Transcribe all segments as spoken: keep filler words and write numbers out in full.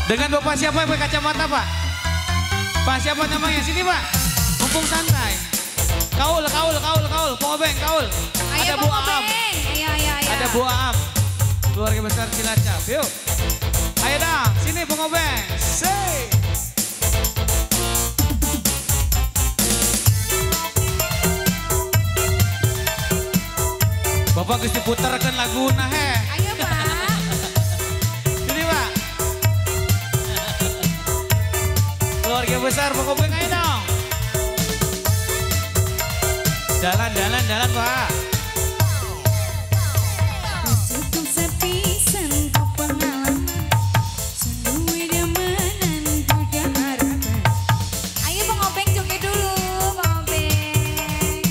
Dengan bapak siapa yang berkacamata pak? Pak siapa namanya? Sini pak. Mumpung santai. Kaul, kaul, kaul, kaul. Pengobeng, kaul. Ayo, Ada Bu Aam. Ayo, ayo, ayo. Ada Bu Aam. Keluarga besar Cilacap. Yuk. Ayo dong. Sini pengobeng. Say. Bapak gusti putarkan lagu nah he. Ayo pak. Sini pak. Keluarga besar pengobeng ayo dong. Jalan, jalan, jalan pak. Ayo pengobeng joget dulu, pengobeng.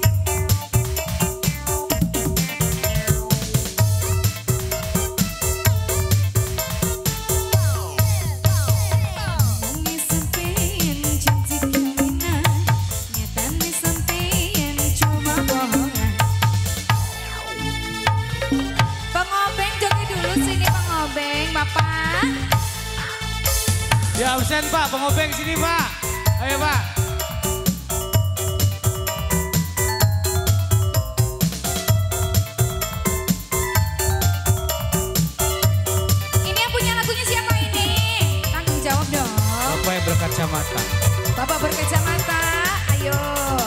Pengobeng joget dulu sini pengobeng, Bapak. Ya absen pak, pengobeng sini pak. Ayo pak. Ini yang punya lagunya siapa ini? Tanggung jawab dong. Bapak yang berkacamata. Bapak berkacamata, ayo.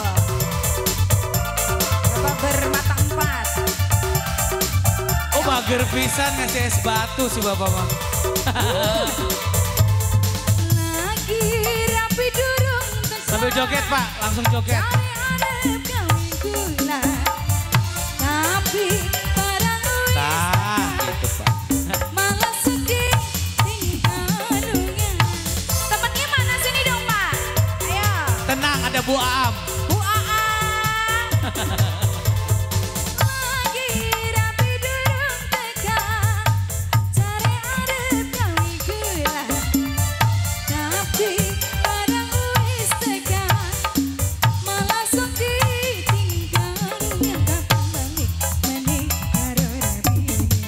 Bapak bermata empat. Oh mager pisan ngasih es batu si bapak mah. Lagi rapi durung Sambil joget pak, langsung joget. cari arep kawin kula. Tapi barang wis Nah gitu pak. malah sedih tinggalnya. Temennya mana sini dong Pak? Ayo. Tenang ada Bu Aam. Bu Aam. Lagi rapi durung teka, cari arep kawin kula. Tapi barang wis teka, malah sedih tinggalnya. Kapan balik meneh karo rapi.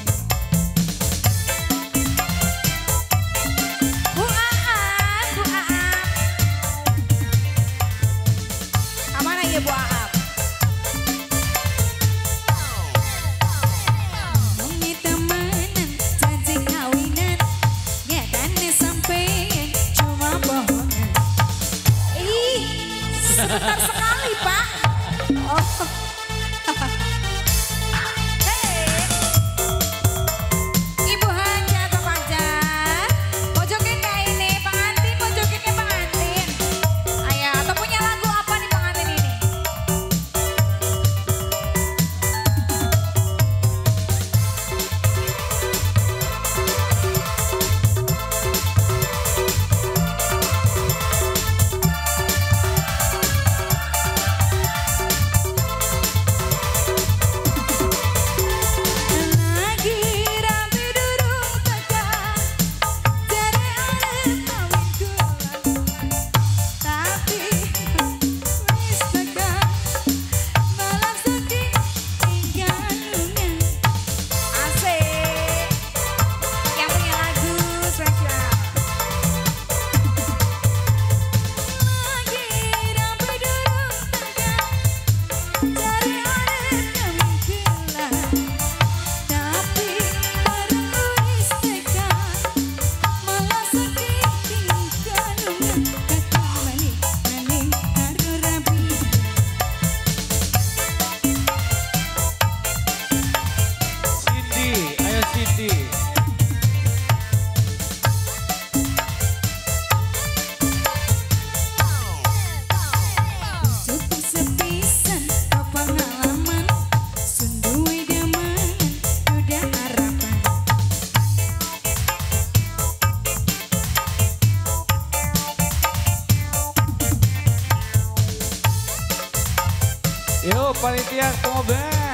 Bu Aam, Bu Aam. Kemana ya Bu Aam? Ngomongin temenan, janji kawinan, nyatanya sampean cuma bohongan. Ih, sebentar sekali Pak. Oh. Hei. Ibu Hajat, Bapak Hajat. Mau joget nggak ini? Pengantin mau jogetnya pengantin. Ayo, atau punya lagu apa nih pengantin ini? Lagi rapi durung teka, cari arep kawin kula. Tapi wis teka, malah sedih tinggalnya. Asik. Yang punya lagu spesial. Lagi rapi durung teka, cari arep kawin kula. Tapi barang wis teka, malah sedih tinggalnya. Kakak balik maning karo rapi. Cindy, ayo Cindy. Cukup sepisan kau pengalaman, sundui damanan, udah harapan. Yuk panitia pengobeng.